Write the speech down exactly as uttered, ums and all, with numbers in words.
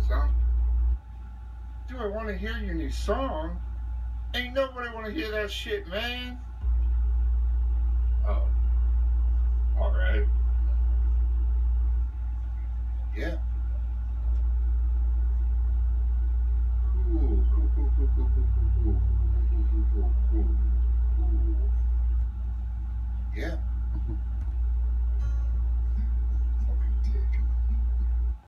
So, do I want to hear your new song? Ain't nobody want to hear that shit, man. Oh, all right. Yeah. Cool, cool, cool, cool, cool, cool, cool, cool, cool, cool, cool, cool. Yeah.